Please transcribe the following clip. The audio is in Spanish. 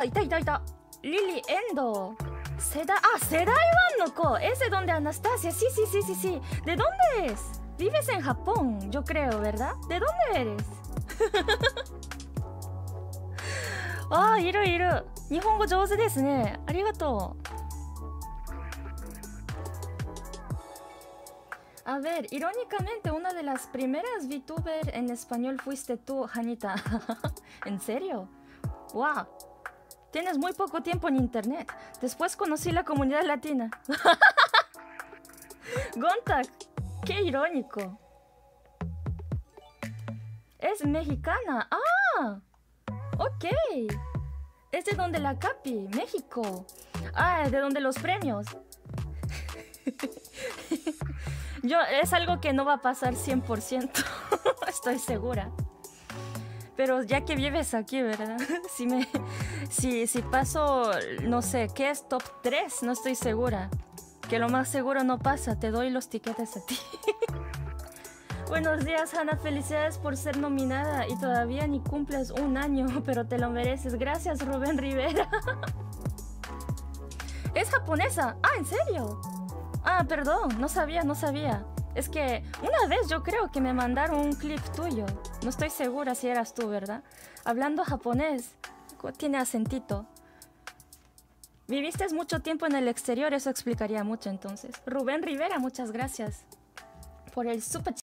いたいたいた。Lily Endo. Sedaiwan no ko. Ese donde Anastasia. Sí, sí, sí, sí, sí. ¿De dónde es? Vives en Japón, yo creo, ¿verdad? ¿De dónde eres? Ah, iru iru. Nihongo jouzu desu ne. Arigatou. A ver, irónicamente, una de las primeras VTuber en español fuiste tú, Hanita. ¿En serio? ¡Wow! Tienes muy poco tiempo en internet. Después conocí la comunidad latina. Gontak, qué irónico. Es mexicana. ¡Ah! Ok. Es de donde la Capi, México. Ah, de donde los premios. Es algo que no va a pasar 100%. Estoy segura. Pero ya que vives aquí, ¿verdad? Si paso, no sé, ¿qué es top 3? No estoy segura. Que lo más seguro no pasa. Te doy los tiquetes a ti. Buenos días, Hannah. Felicidades por ser nominada. Y todavía ni cumples un año, pero te lo mereces. Gracias, Rubén Rivera. Es japonesa. Ah, ¿en serio? Ah, perdón. No sabía, no sabía. Es que una vez yo creo que me mandaron un clip tuyo. No estoy segura si eras tú, ¿verdad? Hablando japonés. Tiene acentito. Viviste mucho tiempo en el exterior, eso explicaría mucho entonces. Rubén Rivera, muchas gracias por el super